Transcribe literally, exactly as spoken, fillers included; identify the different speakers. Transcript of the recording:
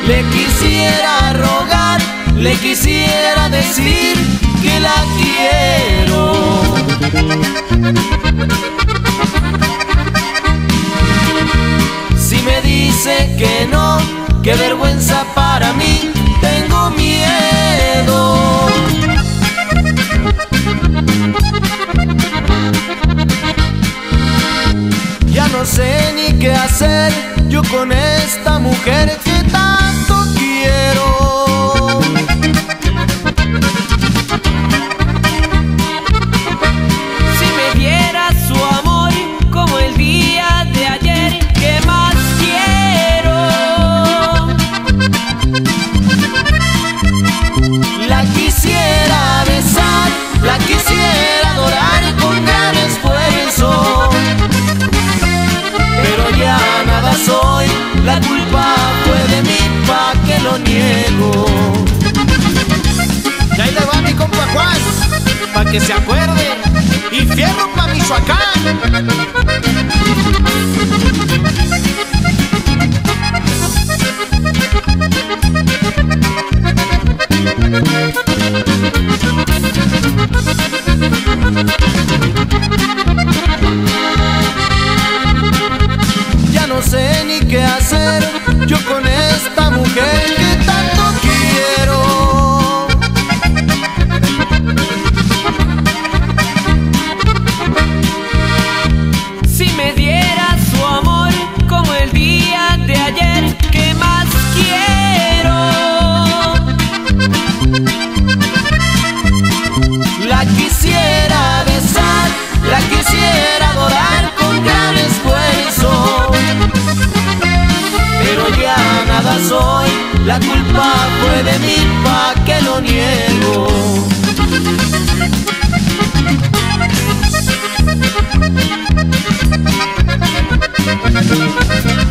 Speaker 1: Le quisiera rogar, le quisiera decir que la quiero. Si me dice que no, qué vergüenza para mí, tengo miedo. Ya no sé ni qué hacer yo con esta mujer que tanto quiero.
Speaker 2: Si me diera su amor como el día de ayer, ¿qué más quiero?
Speaker 1: La quisiera besar, la quisiera adorar con gran esfuerzo, pero ya nada soy, la culpa fue de mí, pa' que lo niego.
Speaker 3: Y ahí le va mi compa Juan, pa' que se acuerde, y fierro pa' Michoacán.
Speaker 1: Ya no sé ni qué hacer yo con esta mujer que tanto quiero.
Speaker 2: Si me diera su amor como el día de ayer, ¿qué más quiero?
Speaker 1: La quisiera besar, la quisiera adorar con gran esfuerzo, pero ya nada soy, la culpa fue de mí, pa' que lo niego.
Speaker 3: Thank you.